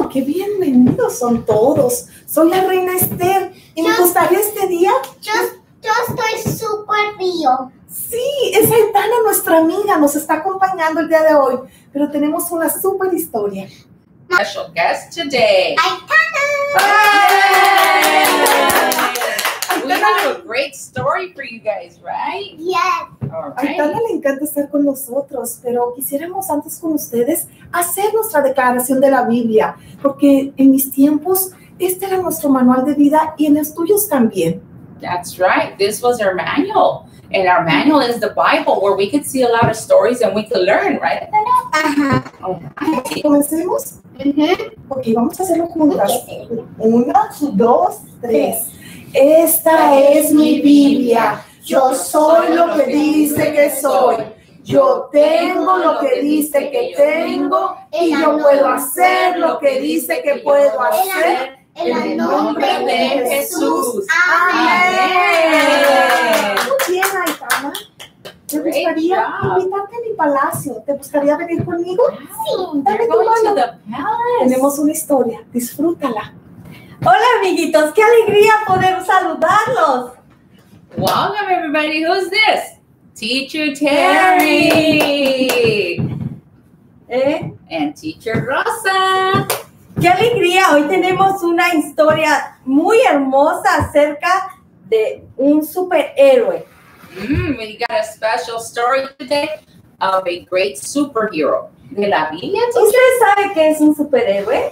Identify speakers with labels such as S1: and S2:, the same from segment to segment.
S1: qué bienvenidos son todos. Soy la reina Esther y me gustaría este día...
S2: Yo estoy súper bien.
S1: Sí, es Aitana, nuestra amiga, nos está acompañando el día de hoy, pero tenemos una súper historia.
S3: Special guest today.
S2: Aitana!
S3: We have a great story for you guys, right?
S2: Yes.
S3: All
S1: A Aitana
S3: right.
S1: le encanta estar con nosotros, pero quisiéramos antes con ustedes hacer nuestra declaración de la Biblia, porque en mis tiempos este era nuestro manual de vida y en los tuyos también.
S3: That's right. This was our manual. And our manual is the Bible where we could see a lot of stories and we could learn, right?
S2: Ajá.
S3: All right.
S1: ¿Comencemos? Ok, vamos a hacerlo juntas. 1, 2, 3. Esta es mi Biblia. Yo soy lo que dice que soy. Yo tengo lo que dice que tengo y yo puedo hacer lo que dice que puedo hacer
S2: En el nombre de Jesús.
S1: Amén. Muy bien, Aitana. ¿Te
S3: Great
S1: gustaría
S3: job.
S1: invitarte a mi palacio? ¿Te gustaría venir conmigo?
S3: Sí,
S1: Dame
S3: we're
S1: tu
S3: going to
S1: mano.
S3: the palace.
S1: Tenemos una historia. Disfrútala.
S4: Hola amiguitos, qué alegría poder saludarlos.
S3: Welcome, everybody. Who's this? Teacher Terry. And Teacher Rosa.
S4: Qué alegría, hoy tenemos una historia muy hermosa acerca de un superhéroe.
S3: We got a special story today of a great superhero. De la Biblia, teacher?
S4: ¿Usted sabe qué es un superhéroe?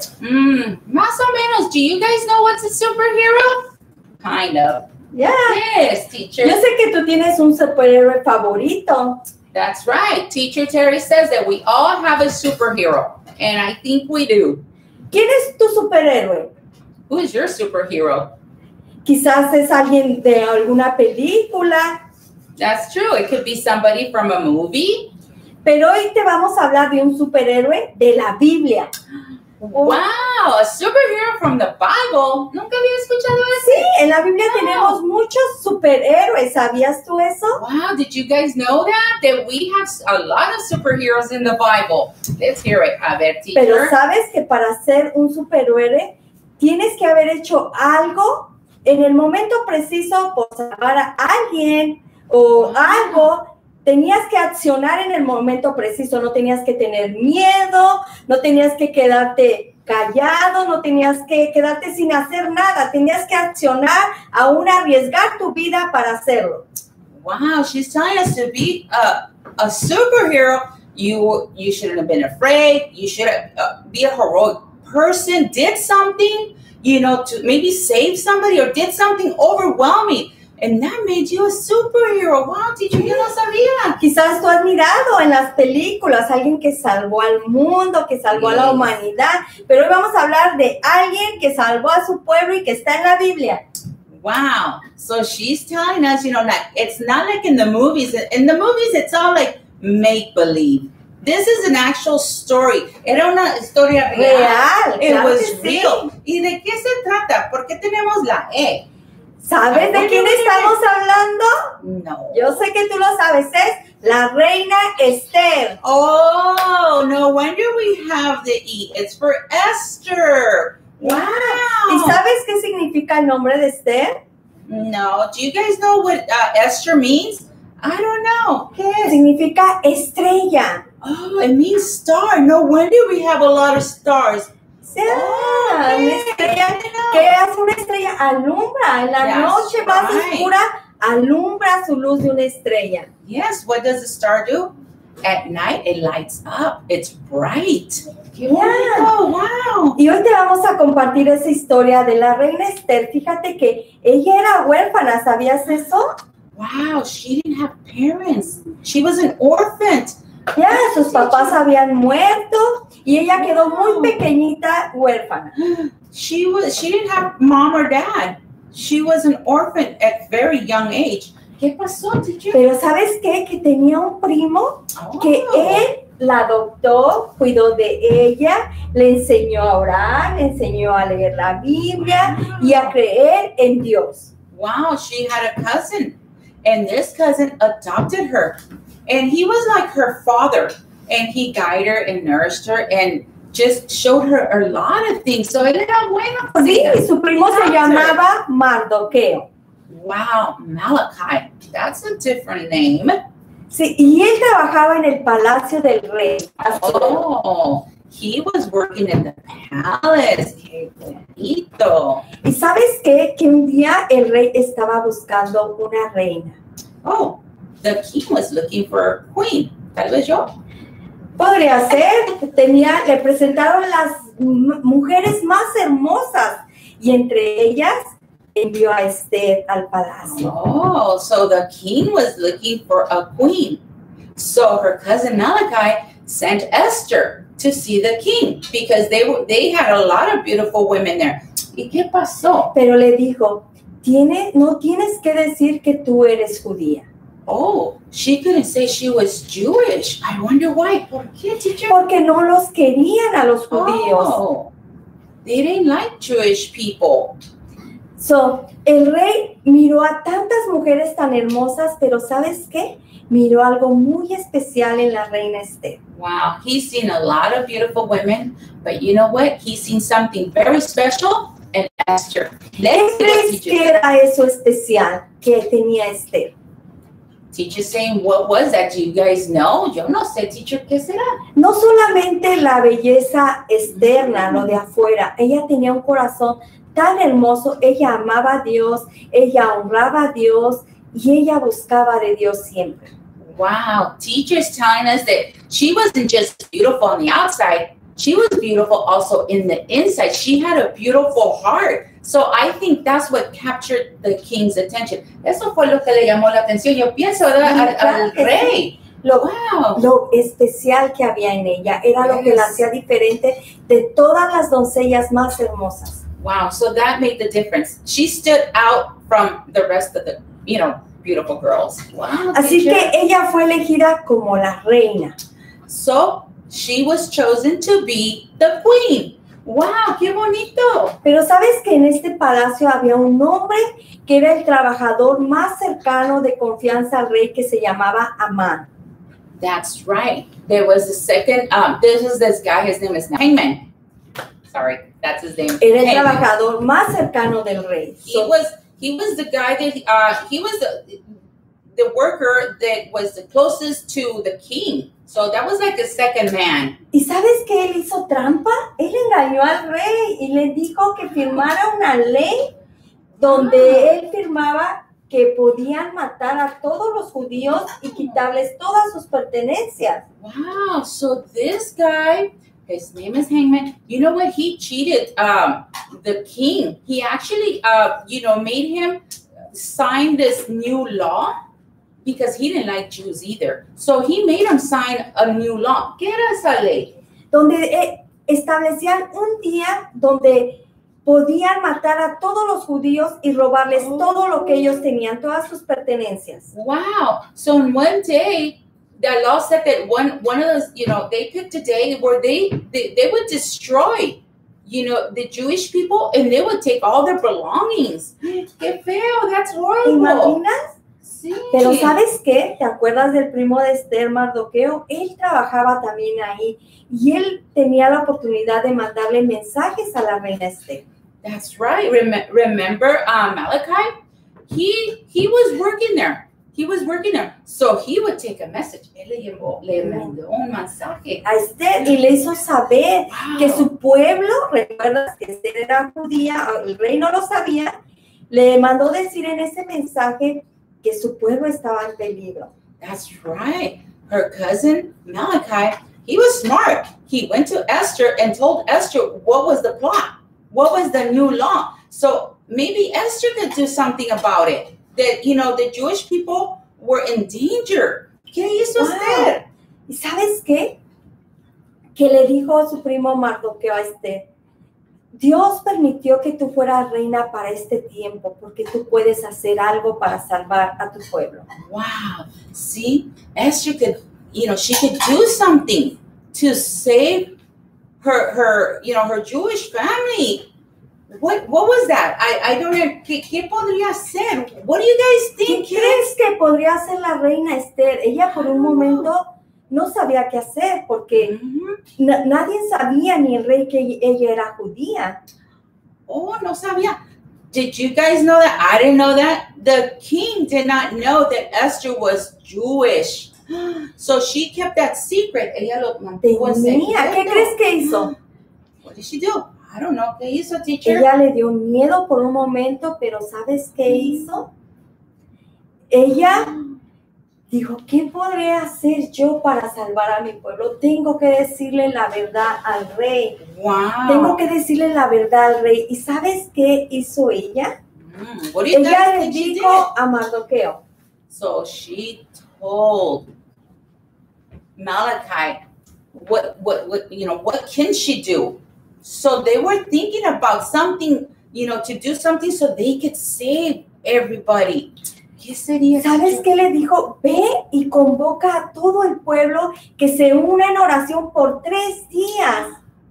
S3: Más o menos. Do you guys know what's a superhero? Kind of.
S4: Ya.
S3: Yes, teacher.
S4: Yo sé que tú tienes un superhéroe favorito.
S3: That's right. Teacher Terry says that we all have a superhero. And I think we do.
S4: ¿Quién es tu superhéroe?
S3: Who is your superhero?
S4: Quizás es alguien de alguna película,
S3: That's true. It could be somebody from a movie.
S4: pero hoy te vamos a hablar de un superhéroe de la Biblia.
S3: Wow, a superhero from the Bible. Nunca había escuchado
S4: Sí,
S3: ese.
S4: en la Biblia tenemos muchos superhéroes. ¿Sabías tú eso?
S3: Wow, did you guys know that? That we have a lot of superheroes in the Bible. Let's hear it. A ver, teacher.
S4: Pero sabes que para ser un superhéroe tienes que haber hecho algo en el momento preciso por salvar a alguien o algo. Tenías que accionar en el momento preciso, no tenías que tener miedo, no tenías que quedarte callado, no tenías que quedarte sin hacer nada, tenías que accionar, aún arriesgar tu vida para hacerlo.
S3: Wow, she's telling us to be a superhero. You shouldn't have been afraid. You should be a heroic person, did something, to maybe save somebody or did something overwhelming. And that made you a superhero. Wow, teacher, yo no sabía.
S4: Quizás tú has mirado en las películas a alguien que salvó al mundo, que salvó a la humanidad, pero hoy vamos a hablar de alguien que salvó a su pueblo y que está en la Biblia.
S3: Wow. So she's telling us, that it's not like in the movies. In the movies, it's all like make-believe. This is an actual story. Era una historia real.
S4: Real,
S3: It
S4: claro
S3: was
S4: que sí.
S3: real. ¿Y de qué se trata? ¿Por qué tenemos la E?
S4: ¿Sabes de quién estamos hablando?
S3: No.
S4: Yo sé que tú lo sabes, es la reina Esther.
S3: Oh, no wonder we have the E. It's for Esther. Wow.
S4: ¿Y sabes qué significa el nombre de Esther?
S3: No. Do you guys know what Esther means? I don't know. ¿Qué es?
S4: Significa estrella.
S3: Oh, it means star. No wonder we have a lot of stars.
S4: Una estrella. ¿Qué hace una estrella? Alumbra. En la
S3: That's
S4: noche más
S3: right.
S4: oscura, alumbra su luz de una estrella.
S3: Yes, what does the star do? At night, it lights up. It's bright.
S4: Yeah.
S3: Oh, wow.
S4: Y hoy te vamos a compartir esa historia de la reina Esther. Fíjate que ella era huérfana, ¿sabías eso?
S3: Wow, she didn't have parents. She was an orphan.
S4: Ya, sus papás habían muerto y ella quedó muy pequeñita, huérfana.
S3: She didn't have mom or dad. She was an orphan at very young age. ¿Qué pasó, teacher?
S4: Pero ¿sabes qué? Que tenía un primo que él la adoptó, cuidó de ella, le enseñó a orar, le enseñó a leer la Biblia y a creer en Dios.
S3: Wow, she had a cousin, and this cousin adopted her. And he was like her father, and he guided her and nourished her and just showed her a lot of things. So él era bueno con
S4: Sí,
S3: ella.
S4: su primo se llamaba Mardoqueo.
S3: Wow, Malachi. That's a different name.
S4: Sí, y él trabajaba en el palacio del rey.
S3: Oh, he was working in the palace. Qué bonito.
S4: ¿Y sabes qué? Que un día el rey estaba buscando una reina.
S3: Oh, the king was looking for a queen. Tal vez yo.
S4: Podría ser, le presentaron las mujeres más hermosas y entre ellas envió a Esther al palacio.
S3: Oh, so the king was looking for a queen. So her cousin Malachi sent Esther to see the king because they had a lot of beautiful women there. ¿Y qué pasó?
S4: Pero le dijo, no tienes que decir que tú eres judía.
S3: Oh, she couldn't say she was Jewish. I wonder why. ¿Por qué, teacher?
S4: Porque no los querían a los judíos.
S3: Oh, they didn't like Jewish people.
S4: So, el rey miró a tantas mujeres tan hermosas, pero ¿sabes qué? Miró algo muy especial en la reina Esther.
S3: Wow, he's seen a lot of beautiful women, but you know what? He's seen something very special in Esther.
S4: ¿Qué
S3: Let's
S4: crees
S3: see
S4: que era eso especial que tenía Esther?
S3: Teacher saying, what was that? Do you guys know? Yo no sé, teacher, ¿qué será?
S4: No solamente la belleza externa, lo de afuera, ella tenía un corazón tan hermoso, ella amaba a Dios, ella honraba a Dios y ella buscaba de Dios siempre.
S3: Wow, teacher's telling us that she wasn't just beautiful on the outside, she was beautiful also in the inside. She had a beautiful heart. So I think that's what captured the king's attention. Eso fue lo que le llamó la atención. Yo pienso al rey. Wow.
S4: Lo especial que había en ella era lo que la hacía diferente de todas las doncellas más hermosas.
S3: Wow, so that made the difference. She stood out from the rest of the, beautiful girls. Wow.
S4: Así
S3: teacher.
S4: que ella fue elegida como la reina.
S3: So she was chosen to be the queen. Wow, qué bonito.
S4: Pero sabes que en este palacio había un hombre que era el trabajador más cercano de confianza al rey que se llamaba Amán.
S3: That's right. There was a second, this guy, his name is Haman. Sorry, that's his name.
S4: Era el
S3: Haman.
S4: trabajador más cercano del rey.
S3: He was the guy that, he was the worker that was the closest to the king. So that was like a second man.
S4: ¿Y sabes que él hizo trampa? Él engañó al rey y le dijo que firmara una ley donde él firmaba que podían matar a todos los judíos y quitarles todas sus pertenencias.
S3: Wow, so this guy, his name is Haman. You know what? He cheated the king. He actually, made him sign this new law because he didn't like Jews either. So he made him sign a new law. ¿Qué era esa ley?
S4: Donde establecían un día donde podían matar a todos los judíos y robarles todo lo que ellos tenían, todas sus pertenencias.
S3: Wow. So in one day, the law said that one of those, they picked a day where they would destroy, the Jewish people and they would take all their belongings. Qué feo, that's
S4: ¿Te
S3: horrible.
S4: imaginas?
S3: Sí.
S4: Pero ¿sabes qué? ¿Te acuerdas del primo de Esther, Mardoqueo? Él trabajaba también ahí y él tenía la oportunidad de mandarle mensajes a la reina Esther.
S3: That's right. Remember Malachi? He was working there. He was working there. So he would take a message. Él le mandó un mensaje
S4: A Esther y le hizo saber que su pueblo, recuerdas que Esther era judía, el rey no lo sabía, le mandó decir en ese mensaje que su pueblo estaba en peligro.
S3: That's right. Her cousin, Malachi, he was smart. He went to Esther and told Esther what was the plot, what was the new law. So maybe Esther could do something about it. That, the Jewish people were in danger. ¿Qué hizo Esther?
S4: ¿Y sabes qué? Que le dijo su primo Mardoqueo a Esther, Dios permitió que tú fueras reina para este tiempo porque tú puedes hacer algo para salvar a tu pueblo.
S3: Wow. See, Esther could, she could do something to save her Jewish family. What was that? I don't know. ¿Qué podría ser? What do you guys
S4: ¿Qué
S3: think?
S4: crees que podría hacer la reina Esther? Ella por un momento no sabía qué hacer porque
S3: Mhm.
S4: nadie sabía ni el rey que ella era judía.
S3: Oh, no sabía. Did you guys know that? I didn't know that. The king did not know that Esther was Jewish. So she kept that secret. Ella lo mantuvo en
S4: Tenía, ¿qué
S3: secreto.
S4: crees que hizo?
S3: What did she do? I don't know. ¿Qué hizo, teacher?
S4: Ella le dio miedo por un momento, pero ¿sabes qué hizo? Ella dijo, ¿qué podré hacer yo para salvar a mi pueblo? Tengo que decirle la verdad al rey.
S3: Wow.
S4: Tengo que decirle la verdad al rey. ¿Y sabes qué hizo ella?
S3: What do you
S4: Ella
S3: guys
S4: le
S3: think she
S4: dijo
S3: did?
S4: a Mardoqueo.
S3: So she told Malachi, what can she do? So they were thinking about something, to do something so they could save everybody. ¿Qué sería?
S4: ¿Sabes qué le dijo? Ve y convoca a todo el pueblo que se una en oración por 3 días.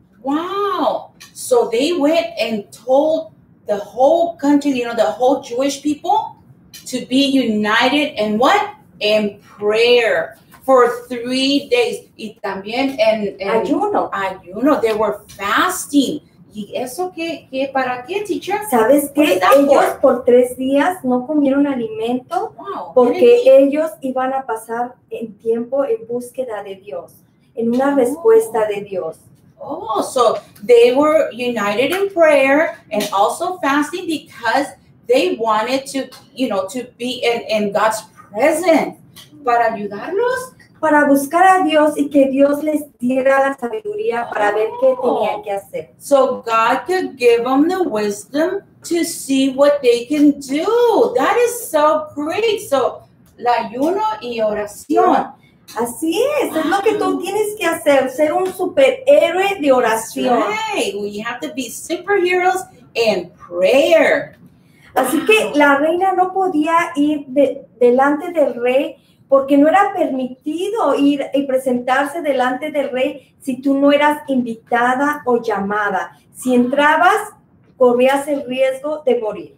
S3: Wow. So they went and told the whole country, the whole Jewish people to be united in what? In prayer for 3 days. Y también en ayuno. They were fasting. ¿Y eso qué para qué, teacher?
S4: ¿Sabes qué?
S3: What is that
S4: Ellos
S3: for?
S4: por 3 días no comieron alimento
S3: Wow.
S4: porque ellos iban a pasar el tiempo en búsqueda de Dios, en una respuesta de Dios.
S3: Oh, so they were united in prayer and also fasting because they wanted to, to be in God's presence. Para ayudarlos.
S4: Para buscar a Dios y que Dios les diera la sabiduría para ver qué tenían que hacer.
S3: So God could give them the wisdom to see what they can do. That is so great. So, la ayuno y oración.
S4: Así es lo que tú tienes que hacer, ser un superhéroe de oración.
S3: Right. We have to be superheroes in prayer.
S4: Así que la reina no podía ir delante del rey porque no era permitido ir y presentarse delante del rey si tú no eras invitada o llamada. Si entrabas, corrías el riesgo de morir.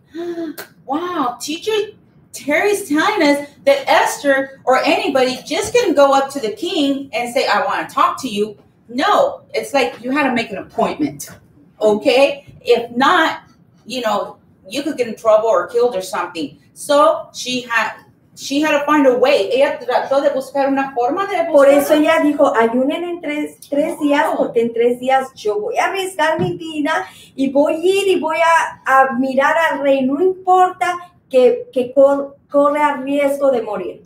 S3: Wow, teacher Terry's telling us that Esther or anybody just couldn't go up to the king and say, I want to talk to you. No, it's like you had to make an appointment, okay? If not, you could get in trouble or killed or something. So she had to find a way. Ella trató de buscar una forma de buscar.
S4: Por eso ella dijo, ayunen en tres días, porque en 3 días yo voy a arriesgar mi vida y voy a ir y voy a mirar al rey. No importa que corre a riesgo de morir.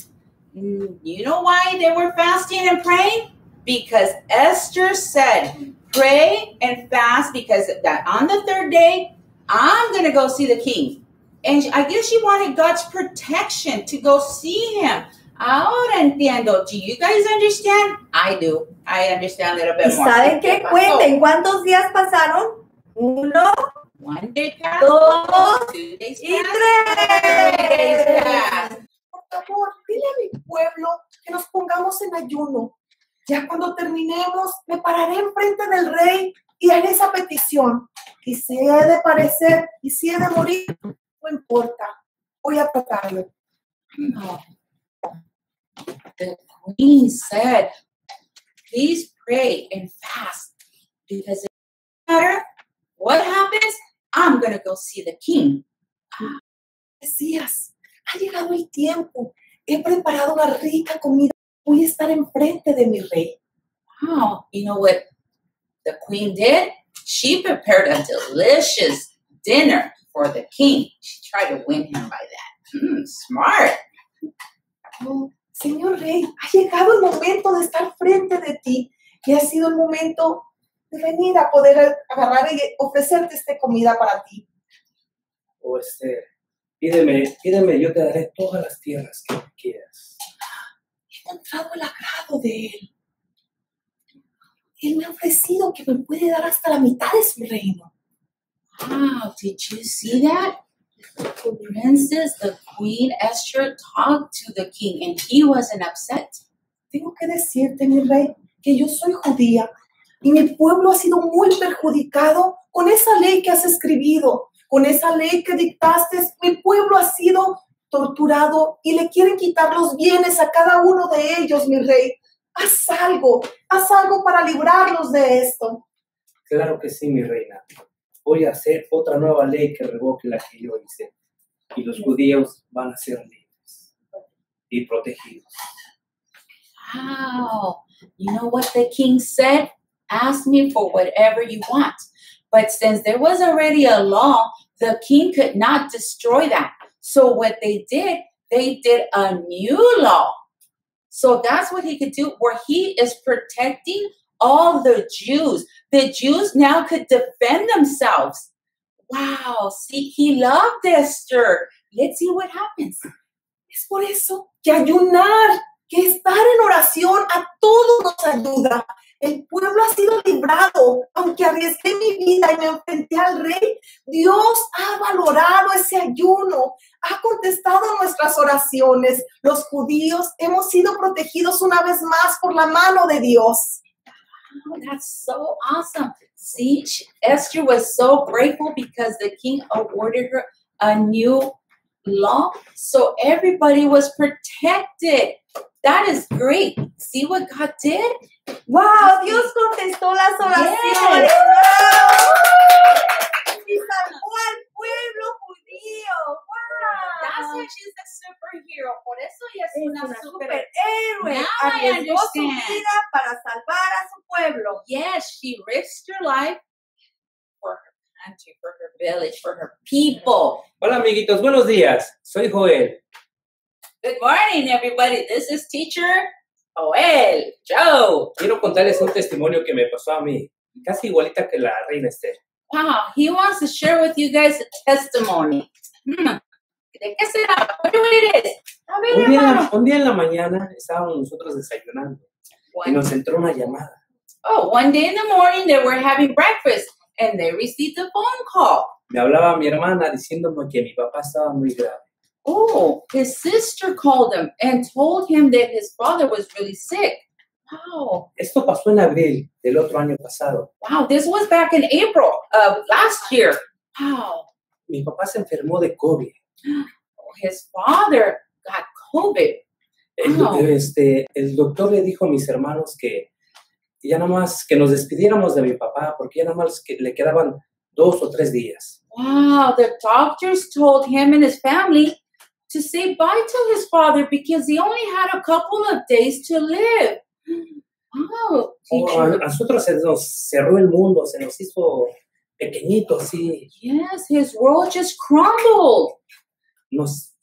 S3: You know why they were fasting and praying? Because Esther said, pray and fast because on the 3rd day, I'm going to go see the king. And I guess she wanted God's protection to go see him. Ahora entiendo. Do you guys understand? I do. I understand a little bit more.
S4: ¿Y saben qué? Cuenten, ¿cuántos días pasaron? 1,
S3: 1 day passed. 2 days
S4: y
S3: passed. 3 days passed.
S1: Por favor, dile a mi pueblo que nos pongamos en ayuno. Ya cuando terminemos, me pararé enfrente del rey y haré esa petición. Y si he de parecer y si he de morir, no importa. Voy a tratarlo.
S3: No. The queen said, please pray and fast because no matter what happens, I'm going to go see the king.
S1: Mesías, ha llegado el tiempo. He preparado una rica comida. Voy a estar enfrente de mi rey.
S3: Wow. You know what the queen did? She prepared a delicious dinner for the king. She tried to win him by that. Smart.
S1: Oh, Señor Rey, ha llegado el momento de estar frente de ti y ha sido el momento de venir a poder agarrar y ofrecerte esta comida para ti.
S5: Oh, Esther, pídeme, yo te daré todas las tierras que quieras.
S1: He encontrado el agrado de él. Él me ha ofrecido que me puede dar hasta la mitad de su reino.
S3: Wow, did you see that? The princess, the queen Esther talked to the king and he wasn't upset.
S1: Tengo que decirte, mi rey, que yo soy judía y mi pueblo ha sido muy perjudicado con esa ley que has escribido, con esa ley que dictaste. Mi pueblo ha sido torturado y le quieren quitar los bienes a cada uno de ellos, mi rey. haz algo para librarlos de esto.
S5: Claro que sí, mi reina. Voy a hacer otra nueva ley que revoque la que yo hice. Y los judíos van a ser libres y protegidos.
S3: Wow. You know what the king said? Ask me for whatever you want. But since there was already a law, the king could not destroy that. So what they did a new law. So that's what he could do, where he is protecting all the Jews. The Jews now could defend themselves. Wow, see, he loved Esther. Let's see what happens.
S1: Es por eso que ayunar, que estar en oración a todos nos ayuda. El pueblo ha sido librado, aunque arriesgué mi vida y me enfrenté al rey. Dios ha valorado ese ayuno, ha contestado nuestras oraciones. Los judíos hemos sido protegidos una vez más por la mano de Dios.
S3: Oh, that's so awesome. See, Esther was so grateful because the king awarded her a new law, so everybody was protected. That is great. See what God did?
S4: ¡Wow! Dios contestó las oraciones.
S3: Yes.
S4: Y salvó al pueblo judío.
S3: That's
S4: ¡Wow!
S3: why she's a superhero. Por eso ella es
S4: Es
S3: una
S4: una
S3: super.
S4: superhéroe.
S3: Now I
S4: Arriesgó su
S3: understand.
S4: vida para salvar a su pueblo.
S3: Yes, she risked her life for her country, for her village, for her people.
S5: Hola, amiguitos. Buenos días. Soy Joel.
S3: Good morning, everybody. This is Teacher Joel. Joe.
S5: Quiero contarles un testimonio que me pasó a mí. Casi igualita que la reina Esther.
S3: Wow, he wants to share with you guys a testimony. ¿De qué será? What it is? A ver, hermano.
S5: Un día en la mañana estábamos nosotros desayunando y nos entró una llamada.
S3: One day in the morning they were having breakfast and they received a phone call.
S5: Me hablaba mi hermana diciéndome que mi papá estaba muy grave.
S3: Oh, his sister called him and told him that his father was really sick. Wow.
S5: Esto pasó en abril del otro año pasado.
S3: Wow, this was back in April of last year. Wow.
S5: Mi papá se enfermó de COVID.
S3: His father got COVID. Wow.
S5: El doctor le dijo a mis hermanos que ya nada más que nos despidiéramos de mi papá porque ya nada más que le quedaban 2 o 3 días.
S3: Wow, the doctors told him and his family to say bye to his father because he only had a couple of days to live. Wow.
S5: A nosotros se nos cerró el mundo, se nos hizo pequeñito así.
S3: Yes, his world just crumbled.
S5: Nos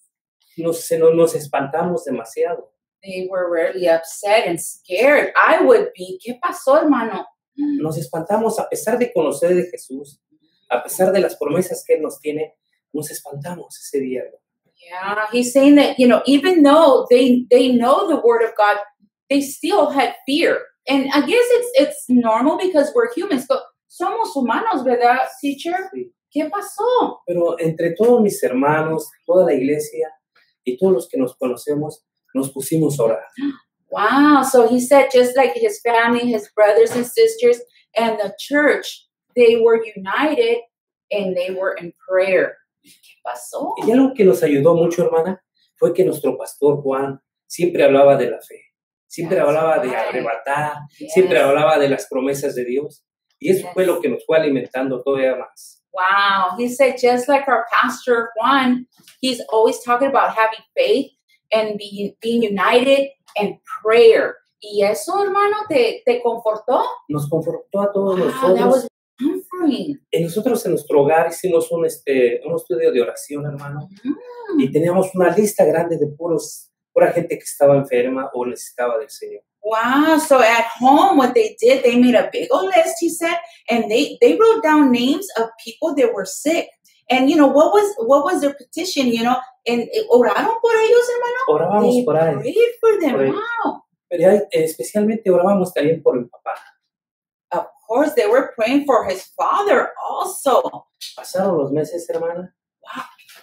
S5: espantamos demasiado.
S3: They were really upset and scared. I would be. ¿Qué pasó, hermano?
S5: Nos espantamos a pesar de conocer de Jesús, a pesar de las promesas que Él nos tiene, nos espantamos ese día.
S3: Yeah, he's saying that, even though they know the word of God, they still had fear. And I guess it's normal because we're humans, but somos humanos, ¿verdad, teacher?
S5: Sí.
S3: ¿Qué pasó?
S5: Pero entre todos mis hermanos, toda la iglesia y todos los que nos conocemos, nos pusimos a orar.
S3: Wow, so he said just like his family, his brothers and sisters, and the church, they were united and they were in prayer. ¿Qué pasó?
S5: Y algo que nos ayudó mucho, hermana, fue que nuestro pastor Juan siempre hablaba de la fe, siempre hablaba de arrebatar, siempre hablaba de las promesas de Dios. Y eso fue lo que nos fue alimentando todavía más.
S3: Wow, he said just like our pastor Juan, he's always talking about having faith and being united and prayer. ¿Y eso, hermano, te confortó?
S5: Nos confortó a todos
S3: That
S5: nosotros.
S3: was comforting.
S5: Y nosotros en nuestro hogar hicimos un estudio de oración, hermano. Y teníamos una lista grande de pura gente que estaba enferma o necesitaba del Señor.
S3: Wow, so at home, what they did, they made a big old list, he said, and they wrote down names of people that were sick. And, what was their petition, and oraron por ellos, hermano?
S5: Orábamos
S3: They
S5: por ahí.
S3: prayed for them,
S5: Por ahí.
S3: wow.
S5: Pero especialmente orábamos también por mi papá.
S3: Of course, they were praying for his father also.
S5: Pasaron los meses, hermana,
S3: Wow.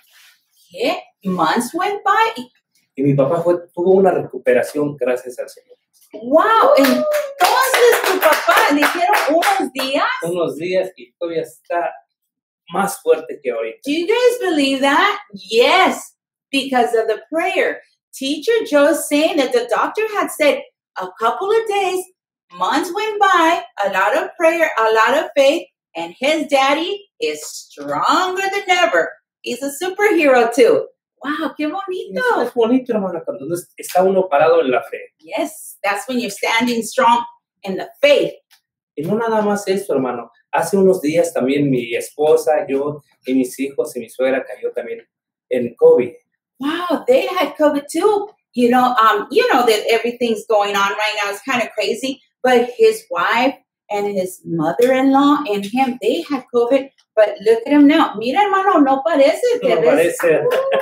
S3: ¿Qué? Months went by.
S5: y mi papá tuvo una recuperación gracias al Señor.
S3: Wow. Entonces tu papá le dijeron unos días.
S5: Unos días y todavía está más fuerte que ahorita.
S3: Do you guys believe that? Yes, because of the prayer. Teacher Joe is saying that the doctor had said a couple of days, months went by, a lot of prayer, a lot of faith, and his daddy is stronger than ever. He's a superhero too. Wow, qué bonito.
S5: Eso es bonito, hermana, cuando está uno parado en la fe.
S3: Yes, that's when you're standing strong in the faith.
S5: Y no nada más esto, hermano. Hace unos días también mi esposa, yo y mis hijos y mi suegra cayó también en COVID.
S3: Wow, they had COVID too. You know that everything's going on right now. It's kind of crazy. But his wife and his mother-in-law and him, they had COVID. But look at him now. Mira, hermano, no parece.
S5: No parece.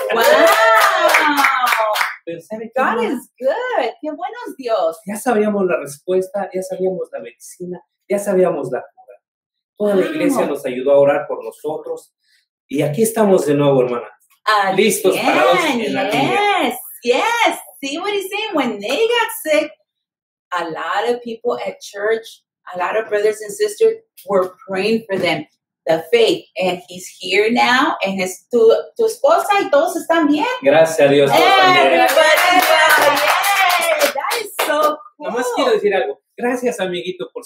S3: Wow.
S5: Pero ¿sabe qué,
S3: God
S5: hermana?
S3: is good. Qué buenos Dios.
S5: Ya sabíamos la respuesta, ya sabíamos la medicina, ya sabíamos la cura. Toda la iglesia nos ayudó a orar por nosotros. Y aquí estamos de nuevo, hermana. Listos, parados en la línea.
S3: Yes. See what he's saying? When they got sick, a lot of people at church, a lot of brothers and sisters were praying for them. The faith. And he's here now. And tu esposa y todos están bien.
S5: Gracias a Dios. Todos también.
S3: Everybody's well. Yay. That is so cool.
S5: Nomás quiero decir algo. Gracias, amiguito, por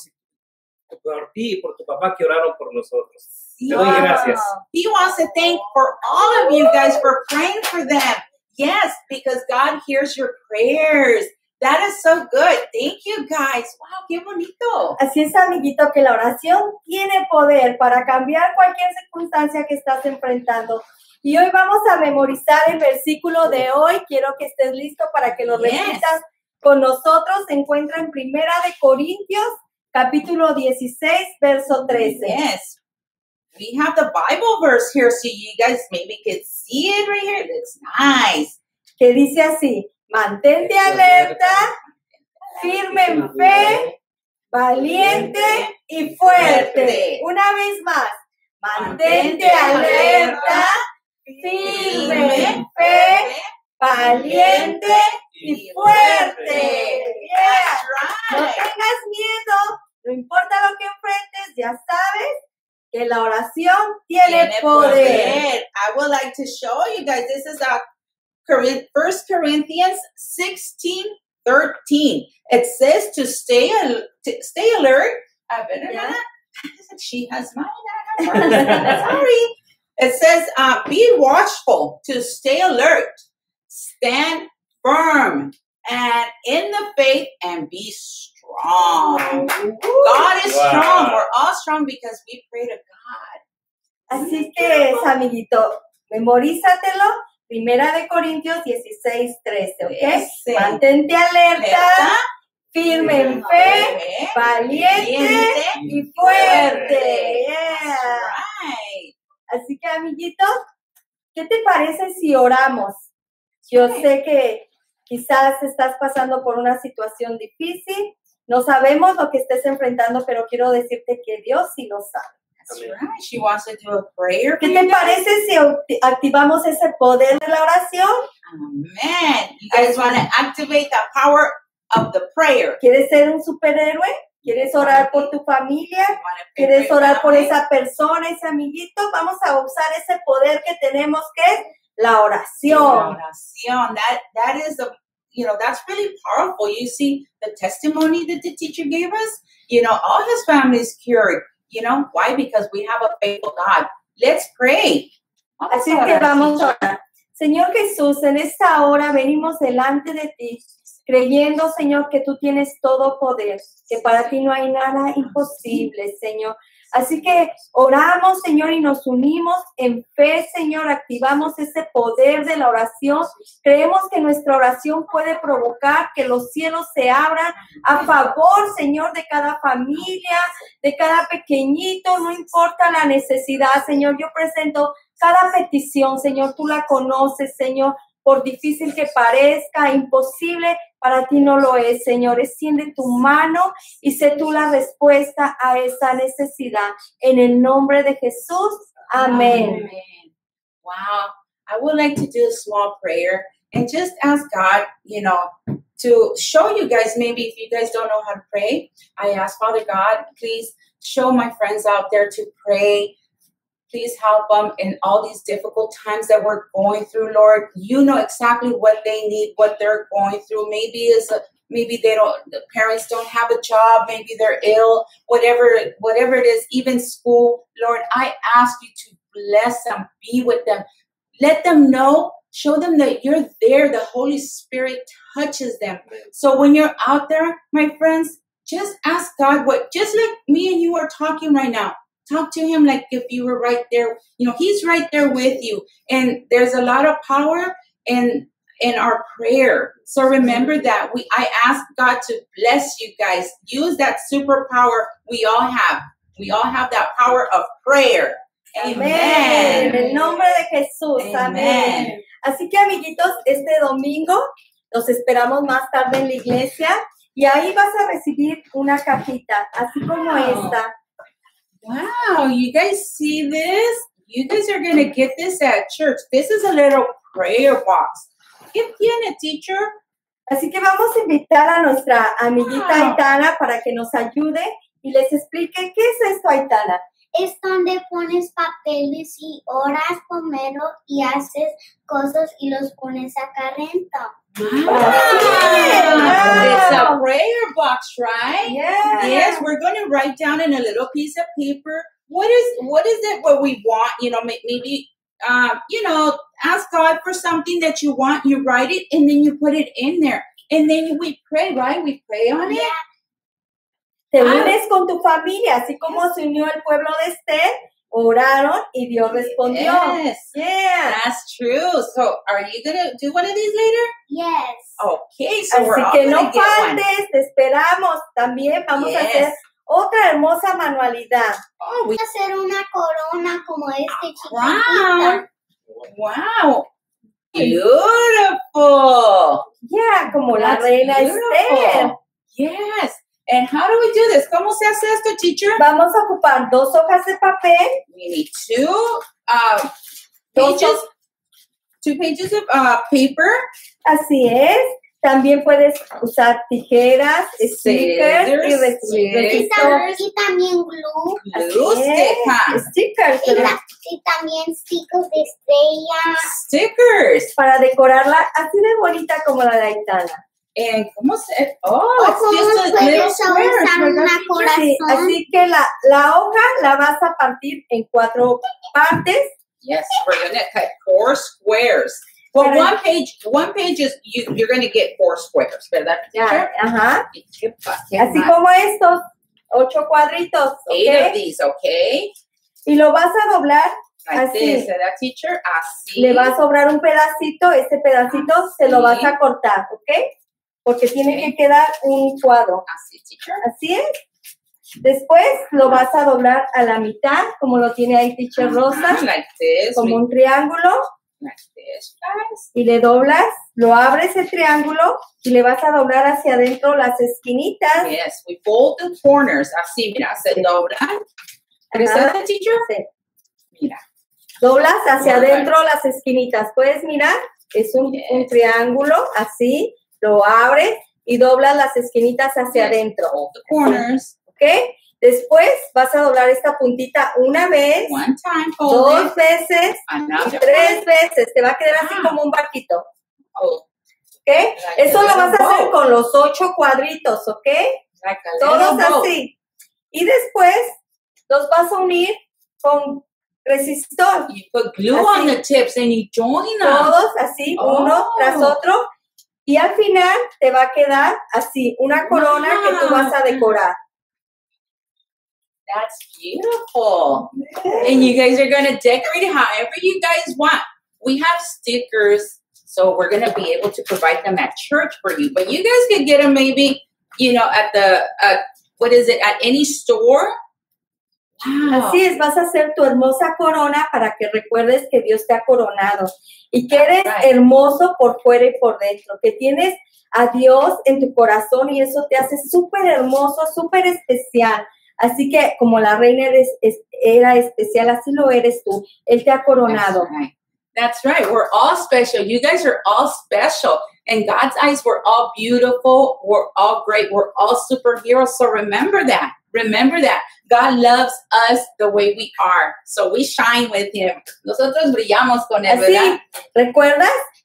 S5: ti y por tu papá que oraron por nosotros. Te doy gracias.
S3: He wants to thank for all of you guys for praying for them. Yes, because God hears your prayers. That is so good. Thank you, guys. Wow, qué bonito.
S4: Así es, amiguito, que la oración tiene poder para cambiar cualquier circunstancia que estás enfrentando. Y hoy vamos a memorizar el versículo de hoy. Quiero que estés listo para que lo repitas con nosotros. Se encuentra en Primera de Corintios, capítulo 16, verso 13.
S3: Yes. We have the Bible verse here so you guys maybe can see it right here. It looks nice.
S4: Que dice así: mantente alerta, firme en fe, valiente y fuerte. Una vez más, mantente alerta, firme en fe, valiente y fuerte. Yeah. No tengas miedo, no importa lo que enfrentes, ya sabes que la oración tiene poder.
S3: I would like to show you guys. This is a 1 Corinthians 16:13. It says to stay alert. She has mine. Sorry. It says be watchful, to stay alert, stand firm, and in the faith, and be strong. God is strong. We're all strong because we pray to God.
S4: Así que es, amiguito, memorízatelo. Primera de Corintios 16:13, ¿ok?
S3: Yes.
S4: Mantente alerta, firme en fe, valiente y fuerte. Yeah.
S3: Right.
S4: Así que, amiguitos, ¿qué te parece si oramos? Yo sé que quizás estás pasando por una situación difícil, no sabemos lo que estés enfrentando, pero quiero decirte que Dios sí lo sabe.
S3: That's right. She wants to do a prayer.
S4: ¿Qué te parece si activamos ese poder de la oración?
S3: Amen. You guys want to activate the power of the prayer.
S4: ¿Quieres ser un superhéroe? ¿Quieres orar por tu familia? ¿Quieres orar por esa persona, ese amiguito? Vamos a usar ese poder que tenemos, que es la oración.
S3: Oración. That is that's really powerful. You see the testimony that the teacher gave us. All his family is cured. Why? Because we have a faithful God. Let's pray.
S4: Así que vamos a orar. Señor Jesús, en esta hora venimos delante de ti, creyendo, Señor, que tú tienes todo poder, que para ti no hay nada imposible, Señor. Así que oramos, Señor, y nos unimos en fe, Señor, activamos ese poder de la oración. Creemos que nuestra oración puede provocar que los cielos se abran a favor, Señor, de cada familia, de cada pequeñito, no importa la necesidad, Señor. Yo presento cada petición, Señor, tú la conoces, Señor. Por difícil que parezca, imposible, para ti no lo es, Señor. Extiende tu mano y sé tú la respuesta a esa necesidad. En el nombre de Jesús, amén.
S3: Amen. Wow. I would like to do a small prayer and just ask God, to show you guys, maybe if you guys don't know how to pray, I ask Father God, please show my friends out there to pray. Please help them in all these difficult times that we're going through, Lord. You know exactly what they need, what they're going through. Maybe it's maybe the parents don't have a job, maybe they're ill, whatever it is, even school. Lord, I ask you to bless them, be with them. Let them know, show them that you're there. The Holy Spirit touches them. So when you're out there, my friends, just ask God just like me and you are talking right now. Talk to him like if you were right there. He's right there with you. And there's a lot of power in our prayer. So remember that. I ask God to bless you guys. Use that superpower we all have. We all have that power of prayer.
S4: Amén. En el nombre de Jesús. Amén. Así que, amiguitos, este domingo los esperamos más tarde en la iglesia y ahí vas a recibir una cajita, así como esta.
S3: Wow, you guys see this? You guys are going to get this at church. This is a little prayer box. ¿Qué tiene, teacher?
S4: Así que vamos a invitar a nuestra amiguita Aitana para que nos ayude y les explique qué es esto, Aitana.
S2: Es donde pones papeles y oras primero y haces cosas y los pones acá adentro.
S3: Wow. It's a prayer box, right?
S4: Yeah.
S3: Yes, we're going to write down in a little piece of paper what is it what we want, maybe ask God for something that you want, you write it and then you put it in there. And then we pray, right? We pray on it.
S4: Te unes con tu familia, así como se unió el pueblo de Esther, oraron y Dios respondió.
S3: Yes.
S4: Yeah.
S3: That's true. So, are you going to do one of these later?
S2: Yes.
S3: Okay, so we're
S4: Así
S3: all
S4: que
S3: going
S4: no
S3: to get one.
S4: faltes, te esperamos. También vamos a hacer otra hermosa manualidad.
S3: Oh, we
S2: Hacer una corona como
S3: crown. Wow. Beautiful.
S4: Yeah, como la
S3: That's
S4: reina
S3: beautiful.
S4: Esther.
S3: Yes. And how do we do this? ¿Cómo se hace esto, teacher?
S4: Vamos a ocupar 2 hojas de papel.
S3: We need two pages of paper.
S4: Así es. También puedes usar tijeras, stickers y resistores.
S2: Y también glue.
S3: Glue stickers.
S4: Stickers.
S2: Y también stickers de estrella.
S3: Stickers.
S4: Para decorarla así de bonita como la de Aitana.
S3: And ¿cómo se? Oh, it's just a little squares. ¿Verdad?
S4: Sí, así que la hoja la vas a partir en 4 partes.
S3: Yes, we're going to cut 4 squares. Well, one page is you're going to get 4 squares, ¿verdad?
S4: Ya, ajá.
S3: Así
S4: Así como estos 8 cuadritos, ¿ok?
S3: 8 of these, okay?
S4: Y lo vas a doblar
S3: Like
S4: así.
S3: this, ¿verdad, teacher? Así.
S4: Le va a sobrar un pedacito, este pedacito se lo vas a cortar, ¿ok? Porque tiene que quedar un cuadro.
S3: Así, teacher.
S4: Así es. Después lo vas a doblar a la mitad, como lo tiene ahí Teacher Rosa,
S3: Like this.
S4: como un triángulo.
S3: Like this, guys.
S4: Y le doblas, lo abres el triángulo y le vas a doblar hacia adentro las esquinitas.
S3: Yes, we fold the corners. Así, mira, se doblan. ¿Ves
S4: Ajá.
S3: that, teacher?
S4: Sí.
S3: Mira.
S4: Doblas hacia
S3: Muy bien.
S4: adentro las esquinitas. Puedes mirar, es un triángulo, así, lo abres y doblas las esquinitas hacia adentro.
S3: Fold the corners.
S4: ¿Ok? Después vas a doblar esta puntita una vez,
S3: One time, fold
S4: 2
S3: it.
S4: veces y
S3: Another
S4: 3 veces. Te va a quedar así
S3: Wow.
S4: como un barquito.
S3: Oh,
S4: ¿Ok? Eso lo vas a hacer
S3: boat.
S4: con los 8 cuadritos, ¿ok?
S3: Like a
S4: Todos
S3: little boat.
S4: así. Y después los vas a unir con resistor.
S3: You put glue on the tips and you join them.
S4: Todos así, uno tras otro. Y al final te va a quedar así, una corona que tú vas a decorar.
S3: That's beautiful. And you guys are going to decorate it however you guys want. We have stickers, so we're going to be able to provide them at church for you. But you guys can get them maybe, at the, at any store. Wow.
S4: Así es, vas a hacer tu hermosa corona para que recuerdes que Dios te ha coronado y que eres hermoso por fuera y por dentro, que tienes a Dios en tu corazón y eso te hace súper hermoso, súper especial. Así que como la reina era especial, así lo eres tú. Él te ha coronado.
S3: That's right. We're all special. You guys are all special. In God's eyes, we're all beautiful. We're all great. We're all superheroes. So remember that. Remember that. God loves us the way we are. So we shine with Him. Nosotros brillamos con Él,
S4: Así,
S3: ¿verdad?
S4: ¿recuerdas?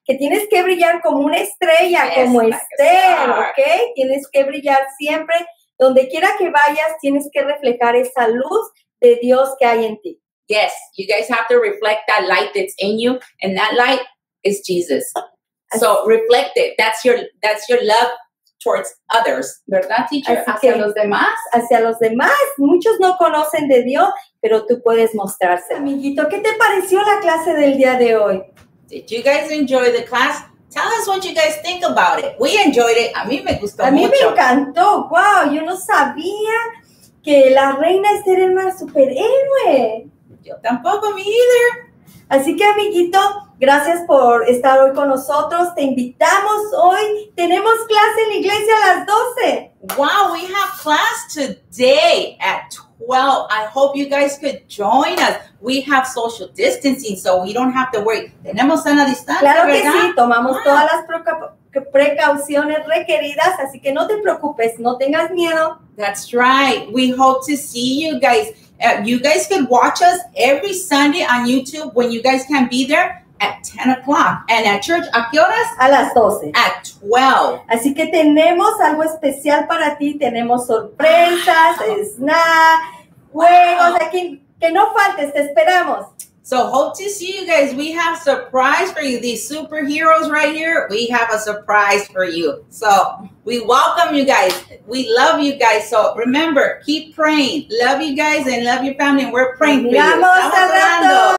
S4: que tienes que brillar como una estrella,
S3: Yes,
S4: como
S3: like a
S4: Esther,
S3: star.
S4: ¿ok? Tienes que brillar siempre. Donde quiera que vayas, tienes que reflejar esa luz de Dios que hay en ti.
S3: Yes, you guys have to reflect that light that's in you, and that light is Jesus. So reflect it. That's your love towards others, ¿verdad, teacher?
S4: Así
S3: Hacia
S4: que-
S3: los demás.
S4: Hacia los demás, muchos no conocen de Dios, pero tú puedes mostrarse. Amiguito, ¿qué te pareció la clase del día de hoy?
S3: Did you guys enjoy the class? Tell us what you guys think about it. We enjoyed it. A mí me gustó
S4: A mí me
S3: mucho.
S4: encantó, wow, yo no sabía que la reina Esther era una superhéroe.
S3: Yo tampoco, me either.
S4: Así que, amiguito, gracias por estar hoy con nosotros. Te invitamos hoy. Tenemos clase en la iglesia a las 12.
S3: Wow, we have class today at 12. I hope you guys could join us. We have social distancing, so we don't have to worry. Tenemos sana distancia,
S4: Claro que
S3: ¿verdad?
S4: sí, tomamos
S3: Wow.
S4: todas las precauciones requeridas, así que no te preocupes, no tengas miedo.
S3: That's right. We hope to see you guys. You guys could watch us every Sunday on YouTube when you guys can be there at 10 o'clock. And at church, ¿a qué horas?
S4: A las 12.
S3: At 12.
S4: Así que tenemos algo especial para ti, tenemos sorpresas, snack, juegos, aquí, que no faltes, te esperamos.
S3: So hope to see you guys. We have surprise for you. These superheroes right here, we have a surprise for you. So we welcome you guys. We love you guys. So remember, keep praying. Love you guys and love your family. And we're praying for you.
S4: Miramos
S3: Estamos
S4: al rato.
S3: orando.